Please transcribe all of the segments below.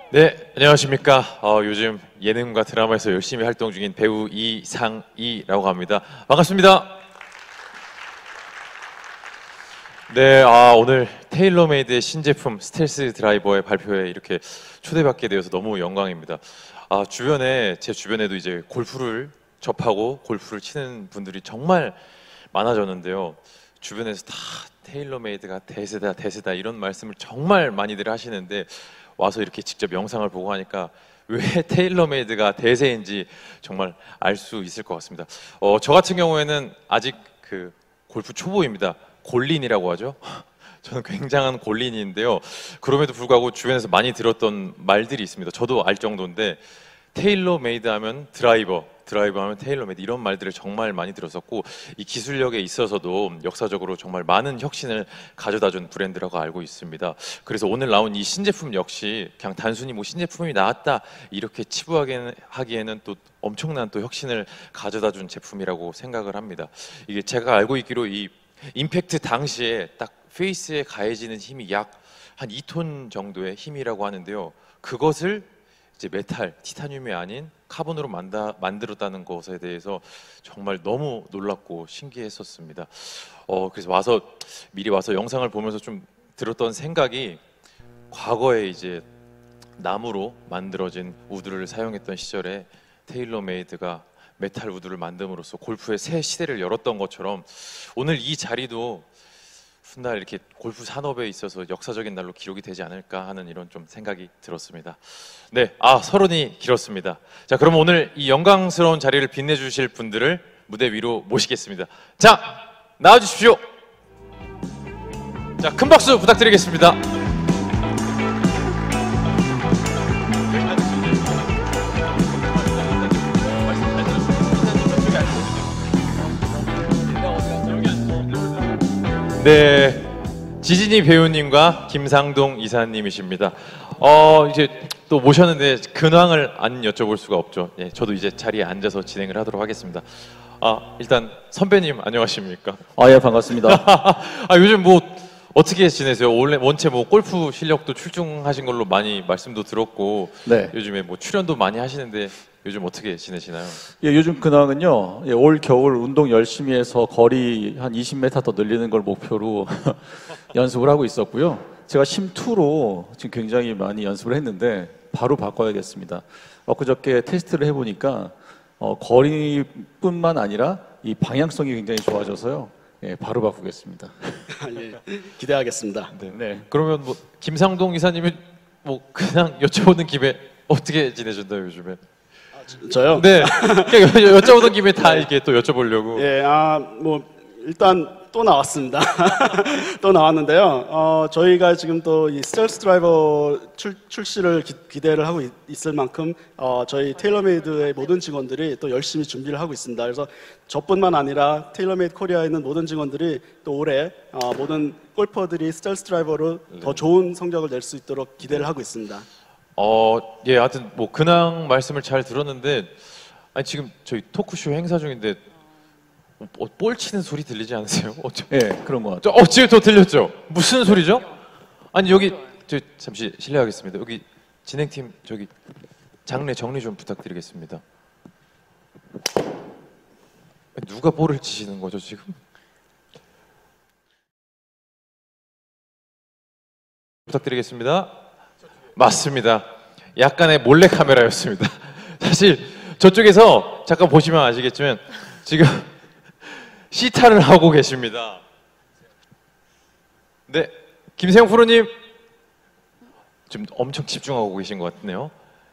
네, 안녕하십니까. 요즘 예능과 드라마에서 열심히 활동 중인 배우 이상희라고 합니다. 반갑습니다. 네, 오늘 테일러메이드의 신제품 스텔스 드라이버의 발표에 이렇게 초대받게 되어서 너무 영광입니다. 제 주변에도 이제 골프를 접하고 골프를 치는 분들이 정말 많아졌는데요. 주변에서 다 테일러메이드가 대세다, 대세다 이런 말씀을 정말 많이들 하시는데 와서 이렇게 직접 영상을 보고 하니까 왜 테일러메이드가 대세인지 정말 알 수 있을 것 같습니다. 저 같은 경우에는 아직 그 골프 초보입니다. 골린이라고 하죠. 저는 굉장한 골린인데요. 그럼에도 불구하고 주변에서 많이 들었던 말들이 있습니다. 저도 알 정도인데 테일러메이드 하면 드라이버 하면 테일러메이드 이런 말들을 정말 많이 들었었고 이 기술력에 있어서도 역사적으로 정말 많은 혁신을 가져다준 브랜드라고 알고 있습니다. 그래서 오늘 나온 이 신제품 역시 그냥 단순히 뭐 신제품이 나왔다 이렇게 치부하기에는 또 엄청난 또 혁신을 가져다준 제품이라고 생각을 합니다. 이게 제가 알고 있기로 이 임팩트 당시에 딱 페이스에 가해지는 힘이 약 한 2톤 정도의 힘이라고 하는데요. 그것을 이제 메탈, 티타늄이 아닌 카본으로 만들었다는 것에 대해서 정말 너무 놀랍고 신기했었습니다. 그래서 미리 와서 영상을 보면서 좀 들었던 생각이 과거에 이제 나무로 만들어진 우드를 사용했던 시절에 테일러메이드가 메탈 우드를 만듦으로써 골프의 새 시대를 열었던 것처럼 오늘 이 자리도 훗날 이렇게 골프 산업에 있어서 역사적인 날로 기록이 되지 않을까 하는 이런 좀 생각이 들었습니다. 네, 서론이 길었습니다. 자, 그럼 오늘 이 영광스러운 자리를 빛내주실 분들을 무대 위로 모시겠습니다. 자, 나와주십시오. 자, 큰 박수 부탁드리겠습니다. 네, 지진이 배우님과 김상동 이사님이십니다. 이제 또 모셨는데 근황을 안 여쭤볼 수가 없죠. 예, 저도 이제 자리에 앉아서 진행을 하도록 하겠습니다. 일단 선배님 안녕하십니까? 예, 반갑습니다. 요즘 뭐 어떻게 지내세요? 원체 뭐 골프 실력도 출중하신 걸로 많이 말씀도 들었고, 네. 요즘에 뭐 출연도 많이 하시는데 요즘 어떻게 지내시나요? 예, 요즘 근황은요. 예, 올 겨울 운동 열심히 해서 거리 한 20m 더 늘리는 걸 목표로 연습을 하고 있었고요. 제가 심2로 지금 굉장히 많이 연습을 했는데 바로 바꿔야겠습니다. 엊그저께 테스트를 해보니까 거리뿐만 아니라 이 방향성이 굉장히 좋아져서요. 예, 바로 바꾸겠습니다. 예, 기대하겠습니다. 네. 그러면 뭐 김상동 이사님은 뭐 그냥 여쭤보는 김에 어떻게 지내셨나요 요즘에? 저요? 네. 그냥 여쭤보던 김에 다 이렇게 또 여쭤보려고. 예, 뭐 일단 또 나왔습니다. 또 나왔는데요. 저희가 지금 또 이 스텔스 드라이버 출시를 기대를 하고 있을 만큼 저희 테일러메이드의 모든 직원들이 또 열심히 준비를 하고 있습니다. 그래서 저뿐만 아니라 테일러메이드 코리아에 있는 모든 직원들이 또 올해 모든 골퍼들이 스텔스 드라이버로 더 좋은 성적을 낼 수 있도록 기대를 하고 있습니다. 예, 하여튼 뭐 근황 말씀을 잘 들었는데, 아니 지금 저희 토크쇼 행사 중인데 볼 치는 소리 들리지 않으세요? 예, 그런 것 같아요. 지금 더 들렸죠? 무슨 소리죠? 아니 여기 잠시 실례하겠습니다. 여기 진행팀 저기 장례 정리 좀 부탁드리겠습니다. 누가 볼을 치시는 거죠 지금? 부탁드리겠습니다. 맞습니다. 약간의 몰래 카메라였습니다. 사실 저쪽에서 잠깐 보시면 아시겠지만 지금 시타를 하고 계십니다. 네, 김세영 프로님 지금 엄청 집중하고 계신 것 같네요.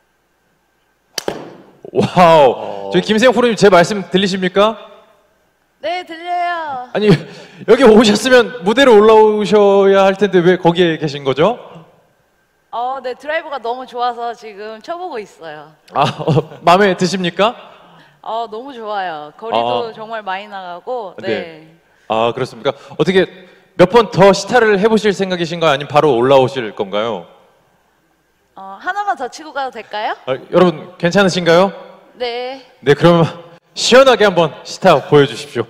와우, 저희 김세영 프로님 제 말씀 들리십니까? 네, 들려요. 아니 여기 오셨으면 무대로 올라오셔야 할 텐데 왜 거기에 계신 거죠? 네, 드라이브가 너무 좋아서 지금 쳐보고 있어요. 마음에 드십니까? 너무 좋아요. 거리도 정말 많이 나가고. 네. 그렇습니까? 어떻게 몇 번 더 시타를 해보실 생각이신가요? 아니면 바로 올라오실 건가요? 하나만 더 치고 가도 될까요? 여러분 괜찮으신가요? 네. 네, 그러면 시원하게 한번 시타 보여주십시오.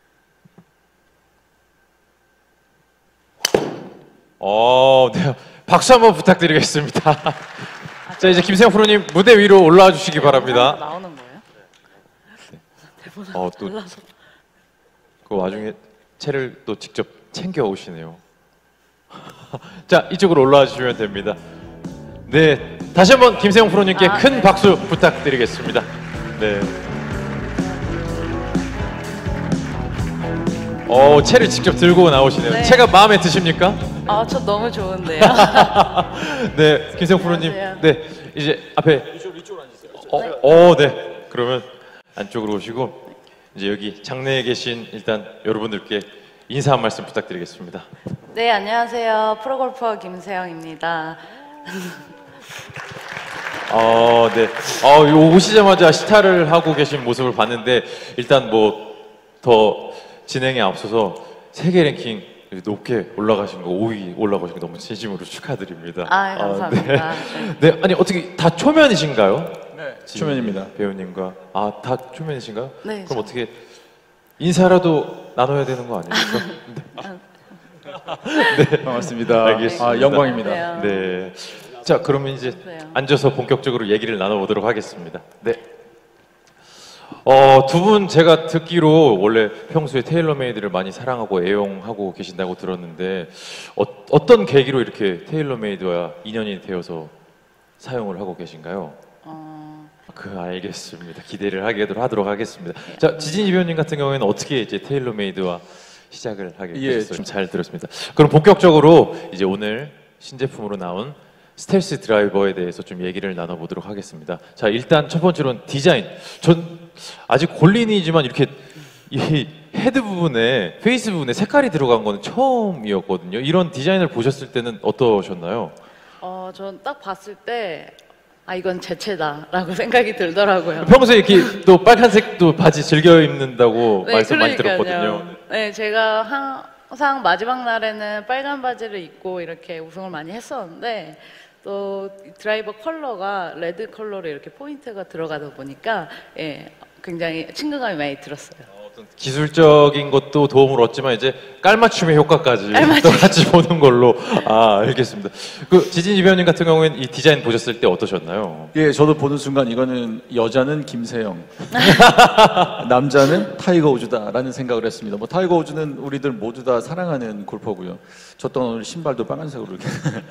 네. 박수 한번 부탁드리겠습니다. 자, 이제 김세영 프로님 무대 위로 올라와 주시기 바랍니다. 나오는 거예요? 또 그 와중에 채를 또 직접 챙겨 오시네요. 자, 이쪽으로 올라와 주시면 됩니다. 네, 다시 한번 김세영 프로님께 큰 네. 박수 부탁드리겠습니다. 네. 채를 직접 들고 나오시네요. 네. 채가 마음에 드십니까? 저 너무 좋은데요. 네, 김세영 프로님. 안녕하세요. 네, 이제 앞에 이쪽으로 앉으세요. 네. 그러면 안쪽으로 오시고 이제 여기 장내에 계신 일단 여러분들께 인사 한 말씀 부탁드리겠습니다. 네, 안녕하세요. 프로골퍼 김세영입니다. 네. 오시자마자 시타를 하고 계신 모습을 봤는데 일단 뭐 더 진행에 앞서서 세계 랭킹 높게 올라가신 거 5위 올라가신 거 너무 진심으로 축하드립니다. 감사합니다. 네, 아니 어떻게 다 초면이신가요? 네, 초면입니다. 배우님과 다 초면이신가요? 네, 그럼 어떻게 인사라도 나눠야 되는 거 아닙니까? 반갑습니다. 알겠습니다. 영광입니다. 네. 자, 그러면 이제 네. 앉아서 본격적으로 얘기를 나눠보도록 하겠습니다. 네. 두 분 제가 듣기로 원래 평소에 테일러메이드를 많이 사랑하고 애용하고 계신다고 들었는데 어떤 계기로 이렇게 테일러메이드와 인연이 되어서 사용을 하고 계신가요? 알겠습니다. 기대를 하도록 하겠습니다. 자, 지진이 배우님 같은 경우에는 어떻게 이제 테일러메이드와 시작을 하게 되셨어요? 좀 잘 들었습니다. 그럼 본격적으로 이제 오늘 신제품으로 나온 스텔스 드라이버에 대해서 좀 얘기를 나눠보도록 하겠습니다. 자, 일단 첫 번째로는 디자인. 전 아직 골린이지만 이렇게 이 헤드 부분에, 페이스 부분에 색깔이 들어간 거는 처음이었거든요. 이런 디자인을 보셨을 때는 어떠셨나요? 전 딱 봤을 때 이건 제 채다라고 생각이 들더라고요. 평소에 이렇게 또 빨간색도 바지 즐겨 입는다고 네, 말씀 많이 그러니까요. 들었거든요. 네, 제가 항상 마지막 날에는 빨간 바지를 입고 이렇게 우승을 많이 했었는데 또 드라이버 컬러가 레드 컬러로 이렇게 포인트가 들어가다 보니까 굉장히 친근감이 많이 들었어요. 어떤 기술적인 것도 도움을 얻지만 이제 깔맞춤의 효과까지 또 같이 보는 걸로 알겠습니다. 그 지진이 배우님 같은 경우에는 이 디자인 보셨을 때 어떠셨나요? 예, 저도 보는 순간 이거는 여자는 김세영, 남자는 타이거 우즈다라는 생각을 했습니다. 뭐 타이거 우즈는 우리들 모두 다 사랑하는 골퍼고요. 저 또한 오늘 신발도 빨간색으로 이렇게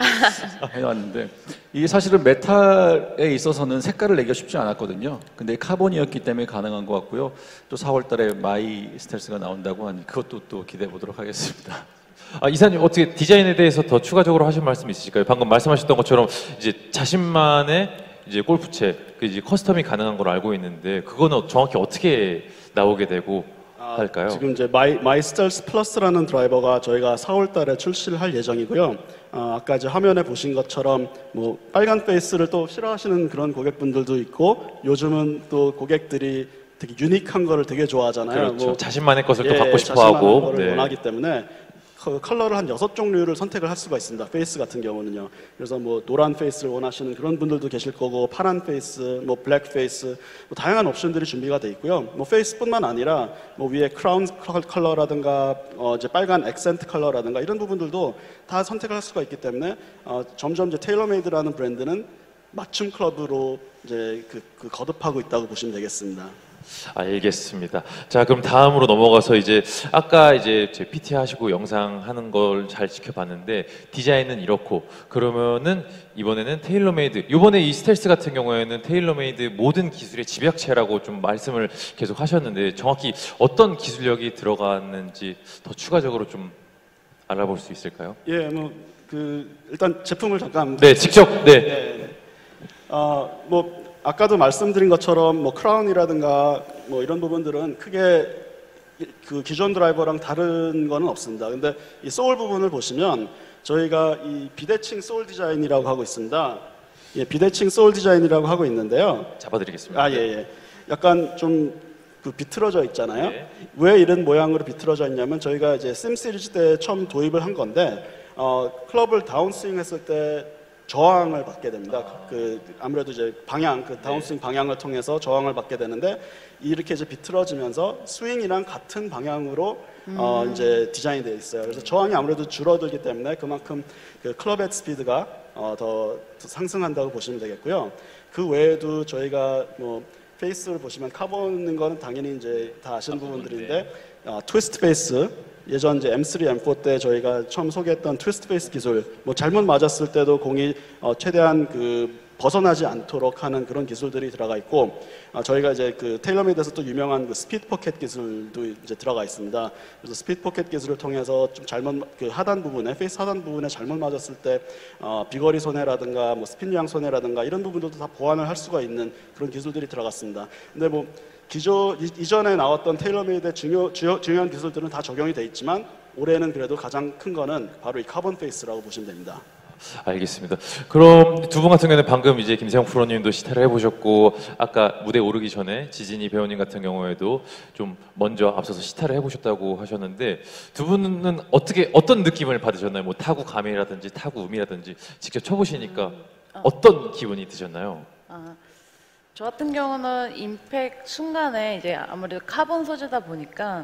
해놨는데 이게 사실은 메탈에 있어서는 색깔을 내기가 쉽지 않았거든요. 근데 카본이었기 때문에 가능한 것 같고요. 또 4월달에 마이 스텔스가 나온다고 하니 그것도 또 기대해 보도록 하겠습니다. 이사님 어떻게 디자인에 대해서 더 추가적으로 하실 말씀 있으실까요? 방금 말씀하셨던 것처럼 이제 자신만의 이제 골프채, 이제 커스텀이 가능한 걸 알고 있는데 그거는 정확히 어떻게 나오게 되고 할까요? 지금 이제 마이 스텔스 플러스라는 드라이버가 저희가 4월달에 출시를 할 예정이고요. 아까 이제 화면에 보신 것처럼 뭐 빨간 페이스를 또 싫어하시는 그런 고객분들도 있고 요즘은 또 고객들이 되게 유니크한 거를 되게 좋아하잖아요. 그렇죠. 뭐, 자신만의 것을 또 갖고 싶어 자신만의 하고 거를 원하기 때문에 컬러를 한 6종류를 선택을 할 수가 있습니다. 페이스 같은 경우는요. 그래서 뭐 노란 페이스를 원하시는 그런 분들도 계실 거고 파란 페이스, 뭐 블랙 페이스, 뭐 다양한 옵션들이 준비가 돼 있고요. 뭐 페이스뿐만 아니라 뭐 위에 크라운 컬러라든가 이제 빨간 액센트 컬러라든가 이런 부분들도 다 선택을 할 수가 있기 때문에 점점 이제 테일러메이드라는 브랜드는 맞춤 클럽으로 이제 그 거듭하고 있다고 보시면 되겠습니다. 알겠습니다. 자, 그럼 다음으로 넘어가서 이제 아까 이제 제 PT 하시고 영상 하는 걸 잘 지켜봤는데 디자인은 이렇고 그러면은 이번에는 테일러메이드. 이번에 이 스텔스 같은 경우에는 테일러메이드 모든 기술의 집약체라고 좀 말씀을 계속 하셨는데 정확히 어떤 기술력이 들어갔는지 더 추가적으로 좀 알아볼 수 있을까요? 예, 뭐 일단 제품을 잠깐 네, 직접 네. 뭐 아까도 말씀드린 것처럼 뭐 크라운이라든가 뭐 이런 부분들은 크게 그 기존 드라이버랑 다른 거는 없습니다. 근데 이 소울 부분을 보시면 저희가 이 비대칭 소울 디자인이라고 하고 있습니다. 예, 비대칭 소울 디자인이라고 하고 있는데요. 잡아드리겠습니다. 예. 약간 좀 비틀어져 있잖아요. 네. 왜 이런 모양으로 비틀어져 있냐면 저희가 이제 심 시리즈 때 처음 도입을 한 건데 클럽을 다운스윙 했을 때 저항을 받게 됩니다. 아무래도 이제 방향, 다운스윙 방향을 통해서 저항을 받게 되는데 이렇게 이제 비틀어지면서 스윙이랑 같은 방향으로 이제 디자인이 되어 있어요. 그래서 저항이 아무래도 줄어들기 때문에 그만큼 그 클럽 헤드 스피드가 더 상승한다고 보시면 되겠고요. 그 외에도 저희가 뭐 페이스를 보시면 카본인 거는 당연히 이제 다 아시는 부분들인데 트위스트 페이스 예전 이제 M3, M4 때 저희가 처음 소개했던 트위스트 페이스 기술, 뭐 잘못 맞았을 때도 공이 최대한 벗어나지 않도록 하는 그런 기술들이 들어가 있고, 저희가 이제 테일러메이드에서 또 유명한 스피드 포켓 기술도 이제 들어가 있습니다. 그래서 스피드 포켓 기술을 통해서 좀 잘못 하단 부분에 페이스 하단 부분에 잘못 맞았을 때 비거리 손해라든가 뭐 스핀 양 손해라든가 이런 부분들도 다 보완을 할 수가 있는 그런 기술들이 들어갔습니다. 근데 뭐 이전에 나왔던 테일러메이드의 중요한 기술들은 다 적용이 돼 있지만 올해는 그래도 가장 큰 거는 바로 이 카본 페이스라고 보시면 됩니다. 알겠습니다. 그럼 두 분 같은 경우는 방금 이제 김세형 프로님도 시타를 해보셨고 아까 무대 오르기 전에 지진이 배우님 같은 경우에도 좀 먼저 앞서서 시타를 해보셨다고 하셨는데 두 분은 어떤 느낌을 받으셨나요? 뭐 타구 감이라든지 타구 음이라든지 직접 쳐보시니까 어떤 기분이 드셨나요? 저 같은 경우는 임팩 순간에 이제 아무래도 카본 소재다 보니까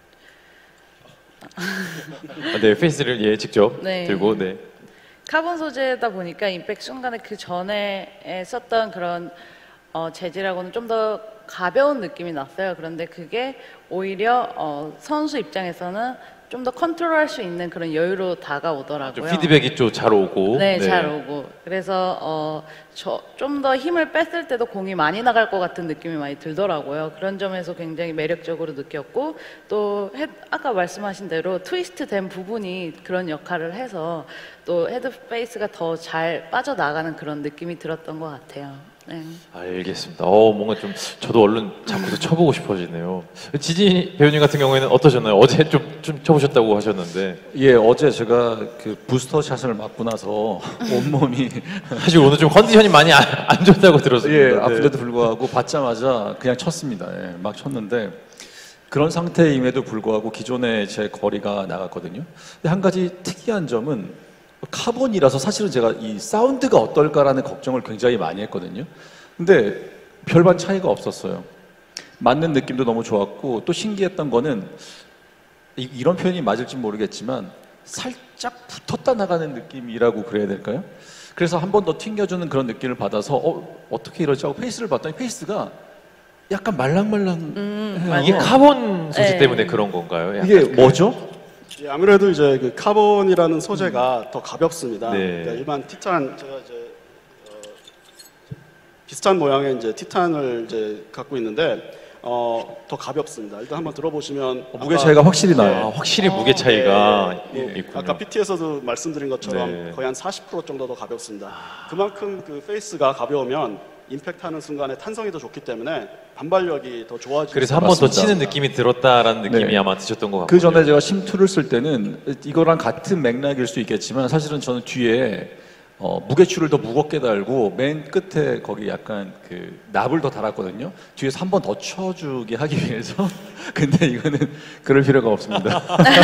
네, 페이스를 직접 네. 들고 네. 카본 소재다 보니까 임팩 순간에 그 전에 썼던 그런 재질하고는 좀 더 가벼운 느낌이 났어요. 그런데 그게 오히려 선수 입장에서는 좀 더 컨트롤할 수 있는 그런 여유로 다가오더라고요. 좀 피드백이 좀 잘 오고. 네, 잘 오고. 그래서 좀 더 힘을 뺐을 때도 공이 많이 나갈 것 같은 느낌이 많이 들더라고요. 그런 점에서 굉장히 매력적으로 느꼈고 또 아까 말씀하신 대로 트위스트 된 부분이 그런 역할을 해서 또 헤드 페이스가 더 잘 빠져나가는 그런 느낌이 들었던 것 같아요. 네. 알겠습니다. 뭔가 좀 저도 얼른 자꾸도 쳐보고 싶어지네요. 지진 배우님 같은 경우에는 어떠셨나요? 어제 좀 쳐보셨다고 하셨는데. 예, 어제 제가 부스터 샷을 맞고 나서 온몸이 사실 오늘 좀 컨디션이 많이 안 좋다고 들었습니다. 예, 네. 아픈데도 불구하고 받자마자 그냥 쳤습니다. 예, 막 쳤는데 그런 상태임에도 불구하고 기존에 제 거리가 나갔거든요. 근데 한 가지 특이한 점은 카본이라서 사실은 제가 이 사운드가 어떨까라는 걱정을 굉장히 많이 했거든요. 근데 별반 차이가 없었어요. 맞는 느낌도 너무 좋았고 또 신기했던 거는 이런 표현이 맞을지 모르겠지만 살짝 붙었다 나가는 느낌이라고 그래야 될까요? 그래서 한 번 더 튕겨주는 그런 느낌을 받아서 어떻게 이러지 하고 페이스를 봤더니 페이스가 약간 말랑말랑 이게 카본 소재 네. 때문에 그런 건가요? 약간 이게 뭐죠? 예, 아무래도 이제 카본이라는 소재가 더 가볍습니다. 네. 그러니까 일반 티탄 제가 이제 비슷한 모양의 이제 티탄을 이제 갖고 있는데 더 가볍습니다. 일단 한번 들어보시면 무게 차이가 확실히 나요. 확실히 무게 차이가 있군요. 아까 PT에서도 말씀드린 것처럼 네. 거의 한 40% 정도 더 가볍습니다. 그만큼 페이스가 가벼우면 임팩트하는 순간에 탄성이 더 좋기 때문에 반발력이 더 좋아지고 그래서 한 번 더 맞습니다. 치는 느낌이 들었다라는 느낌이 네. 아마 드셨던 것 같고요. 그 전에 제가 심투를 쓸 때는 이거랑 같은 맥락일 수 있겠지만 사실은 저는 뒤에 무게추를 더 무겁게 달고 맨 끝에 거기 약간 납을 더 달았거든요. 뒤에서 한 번 더 쳐주게 하기 위해서. 근데 이거는 그럴 필요가 없습니다.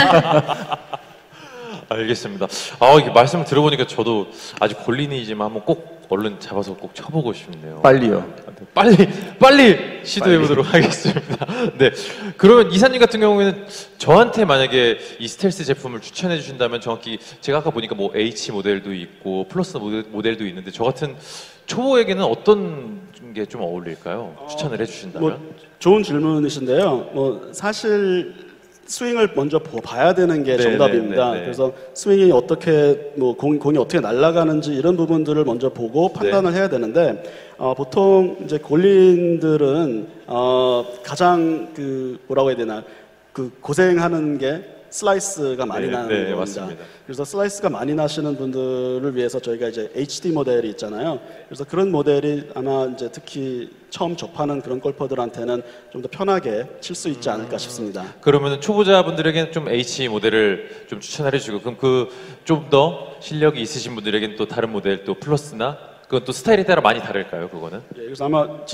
알겠습니다. 이게 말씀을 들어보니까 저도 아직 골린이지만 한번 꼭 얼른 잡아서 꼭 쳐보고 싶네요. 빨리요. 빨리 시도해 보도록 하겠습니다. 네. 그러면 이사님 같은 경우에는 저한테 만약에 이 스텔스 제품을 추천해 주신다면 정확히 제가 아까 보니까 뭐 H 모델도 있고 플러스 모델도 있는데 저 같은 초보에게는 어떤 게 좀 어울릴까요? 추천을 해 주신다면? 뭐 좋은 질문이신데요. 뭐 사실 스윙을 먼저 봐야 되는 게 네, 정답입니다. 네, 네. 그래서 스윙이 어떻게 공이 어떻게 날아가는지 이런 부분들을 먼저 보고 판단을 해야 되는데 보통 이제 골린들은 가장 뭐라고 해야 되나 고생하는 게 슬라이스가 많이 네, 나는 네, 겁니다. 맞습니다. 그래서 슬라이스가 많이 나시는 분들을 위해서 저희가 이제 HD 모델이 있잖아요. 그래서 그런 모델이 아마 이제 특히 처음 접하는 그런 골퍼들한테는 좀 더 편하게 칠 수 있지 않을까 싶습니다. 그러면 초보자분들에게는 좀 H 모델을 좀 추천해 주시고 그럼 좀 더 실력이 있으신 분들에게는 또 다른 모델 또 플러스나 그건 또 스타일에 따라 많이 다를까요? 그거는? 예, 그래서 아마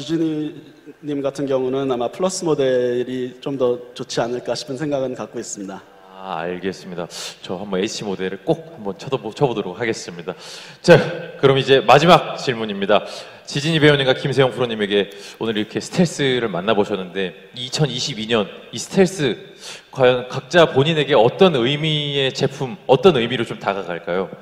지진이님 같은 경우는 아마 플러스 모델이 좀 더 좋지 않을까 싶은 생각은 갖고 있습니다. 아, 알겠습니다. 저 한번 H 모델을 꼭 한번 쳐보도록 하겠습니다. 자, 그럼 이제 마지막 질문입니다. 지진이 배우님과 김세영 프로님에게 오늘 이렇게 스텔스를 만나보셨는데 2022년 이 스텔스 과연 각자 본인에게 어떤 의미의 제품, 어떤 의미로 좀 다가갈까요?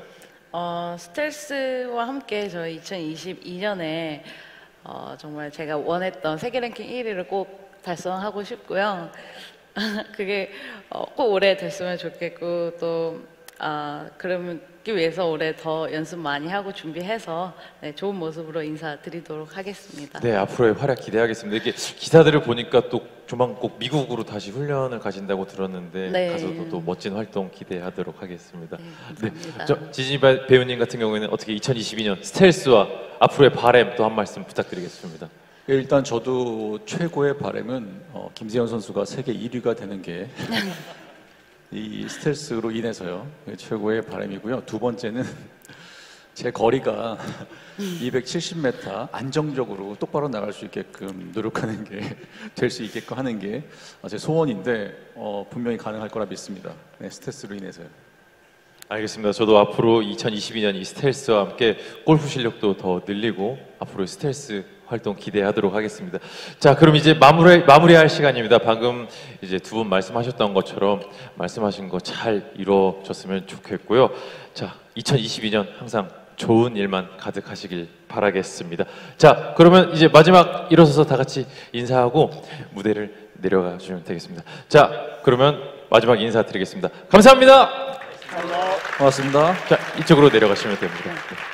스텔스와 함께 저희 2022년에 정말 제가 원했던 세계 랭킹 1위를 꼭 달성하고 싶고요. 그게 꼭 올해 됐으면 좋겠고 또 그러기 위해서 올해 더 연습 많이 하고 준비해서 네, 좋은 모습으로 인사드리도록 하겠습니다. 네, 앞으로의 활약 기대하겠습니다. 이렇게 기사들을 보니까 또 조만 꼭 미국으로 다시 훈련을 가신다고 들었는데 네. 가서도 또 멋진 활동 기대하도록 하겠습니다. 네, 감사합니다. 저 지진이 배우님 같은 경우에는 어떻게 2022년 스텔스와 앞으로의 바램 또 한 말씀 부탁드리겠습니다. 일단 저도 최고의 바람은 김세현 선수가 세계 1위가 되는 게 이 스텔스로 인해서요. 최고의 바람이고요. 두 번째는 제 거리가 270m 안정적으로 똑바로 나갈 수 있게끔 노력하는 게 될 수 있게끔 하는 게 제 소원인데 분명히 가능할 거라 믿습니다. 네, 스텔스로 인해서요. 알겠습니다. 저도 앞으로 2022년 이 스텔스와 함께 골프 실력도 더 늘리고 앞으로 스텔스 활동 기대하도록 하겠습니다. 자, 그럼 이제 마무리할 시간입니다. 방금 이제 두 분 말씀하셨던 것처럼 말씀하신 거 잘 이루어졌으면 좋겠고요. 자, 2022년 항상 좋은 일만 가득하시길 바라겠습니다. 자, 그러면 이제 마지막 일어서서 다 같이 인사하고 무대를 내려가 주시면 되겠습니다. 자, 그러면 마지막 인사드리겠습니다. 감사합니다. 고맙습니다. 자, 이쪽으로 내려가시면 됩니다.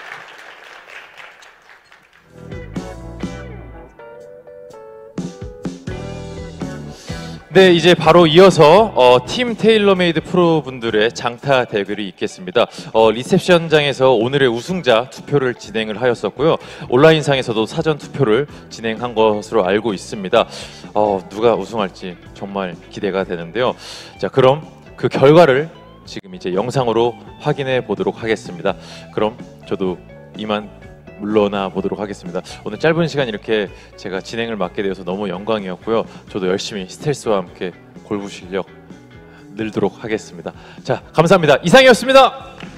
네, 이제 바로 이어서 팀 테일러메이드 프로 분들의 장타 대결이 있겠습니다. 리셉션장에서 오늘의 우승자 투표를 진행을 하였었고요. 온라인상에서도 사전 투표를 진행한 것으로 알고 있습니다. 누가 우승할지 정말 기대가 되는데요. 자, 그럼 그 결과를 지금 이제 영상으로 확인해 보도록 하겠습니다. 그럼 저도 이만 물러나 보도록 하겠습니다. 오늘 짧은 시간 이렇게 제가 진행을 맡게 되어서 너무 영광이었고요. 저도 열심히 스텔스와 함께 골프 실력 늘도록 하겠습니다. 자, 감사합니다. 이상이었습니다.